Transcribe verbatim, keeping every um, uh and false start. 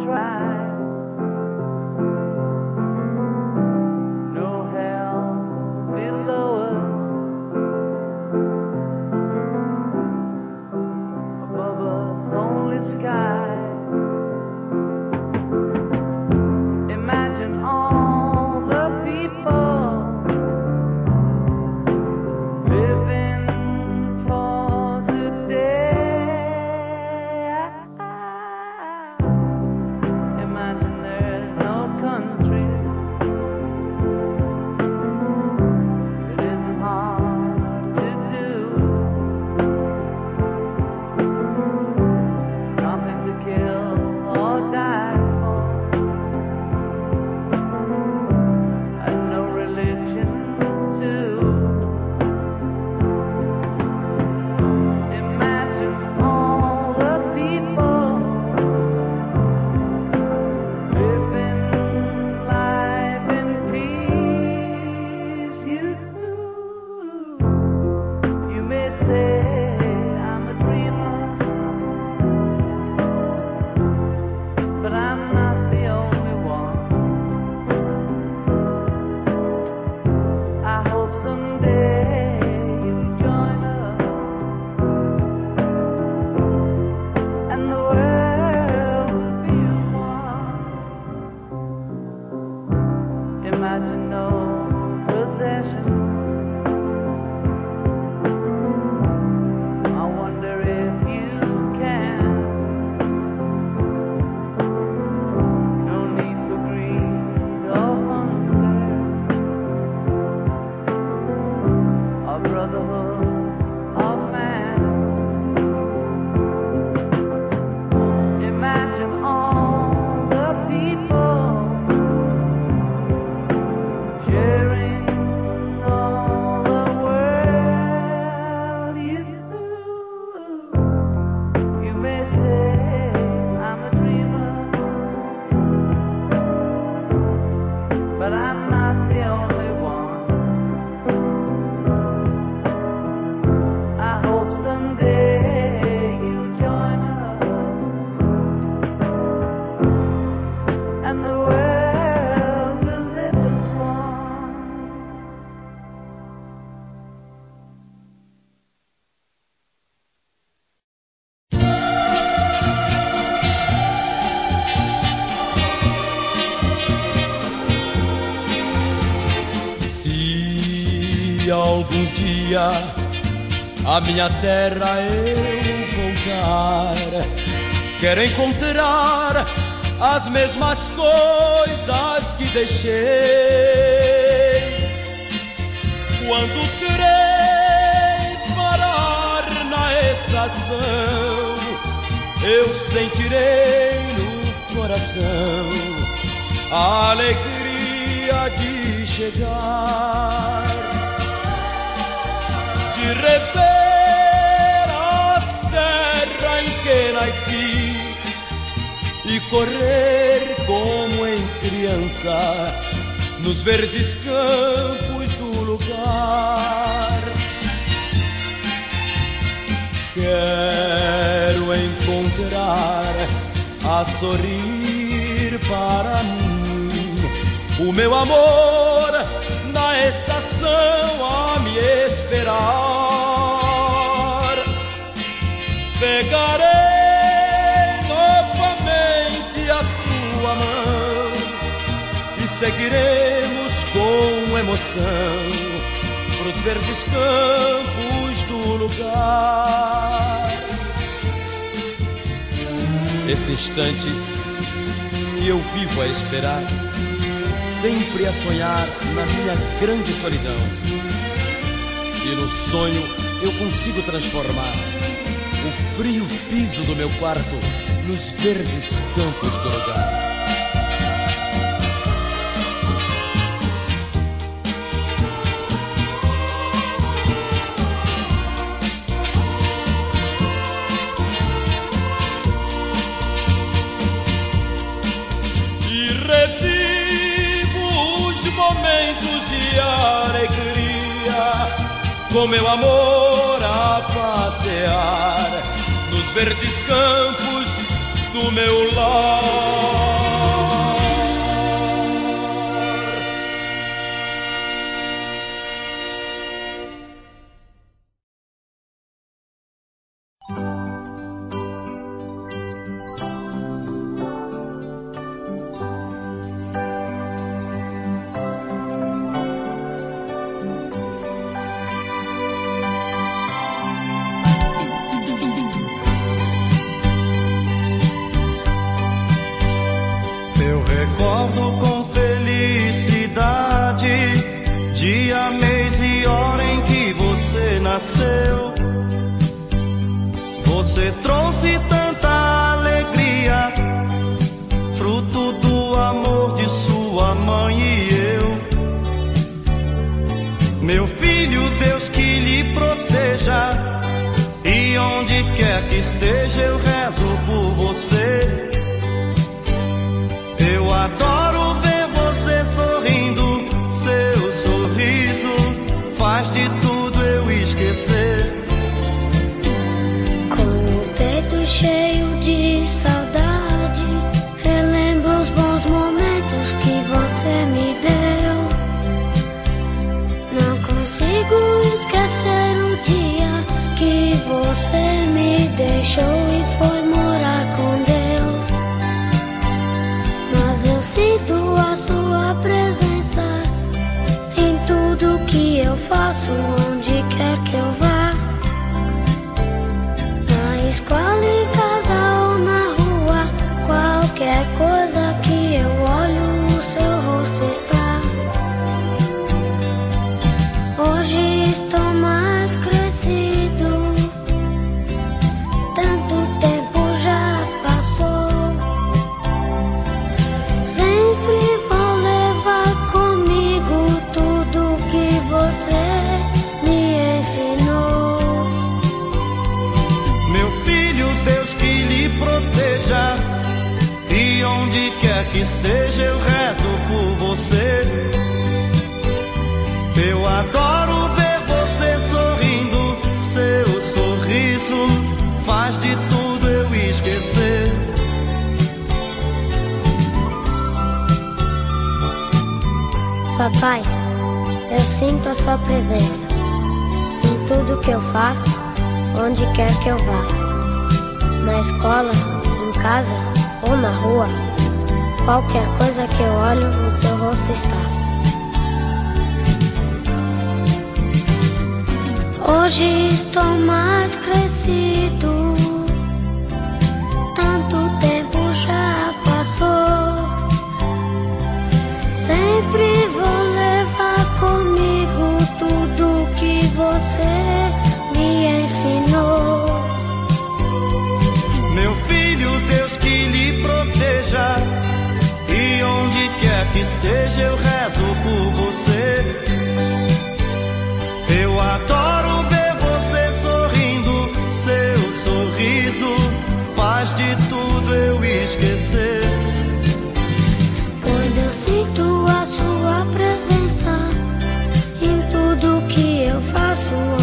Algum dia a minha terra eu voltar, quero encontrar as mesmas coisas que deixei. Quando terei parar na estação, eu sentirei no coração a alegria de chegar, de rever a terra em que nasci e correr como em criança nos verdes campos do lugar. Quero encontrar a sorrir para mim o meu amor na estação a me esperar. Pegarei novamente a sua mão e seguiremos com emoção pros verdes campos do lugar. Esse instante que eu vivo a esperar, sempre a sonhar na minha grande solidão. E no sonho eu consigo transformar o frio piso do meu quarto nos verdes campos do lugar. E revivo os momentos de alegria com meu amor a passear nos verdes campos do meu lar. recordo com felicidade dia, mês e hora em que você nasceu. Você trouxe tanta alegria, fruto do amor de sua mãe e eu. Meu filho, Deus que lhe proteja, e onde quer que esteja eu rezo por você. Eu adoro ver você sorrindo, seu sorriso faz de tudo eu esquecer. Com o peito cheio de saudade, relembro os bons momentos que você me deu. Não consigo esquecer o dia que você me deixou e foi morar com Deus. Mas eu sinto a sua presença em tudo que eu faço, onde quer que eu vá. Na escola, em casa ou na rua, qualquer coisa que eu olho, o seu rosto está. Hoje estou mais crescido, tanto tempo já passou. Sempre vou levar comigo tudo que você me ensinou. Meu filho, Deus que lhe proteja, e onde quer que esteja eu rezo por você. Eu adoro ver você sorrindo, seu sorriso faz de tudo eu esquecer. Papai, eu sinto a sua presença em tudo que eu faço, onde quer que eu vá. Na escola, em casa ou na rua, qualquer coisa que eu olho, o seu rosto está. Hoje estou mais crescido, tanto tempo já passou. Sempre vou levar comigo tudo que você me ensinou. Meu filho, Deus que lhe proteja, e onde quer que esteja eu rezo por você. Eu adoro ver você sorrindo, seu sorriso faz de tudo eu esquecer. Pois eu sinto a sua presença em tudo que eu faço.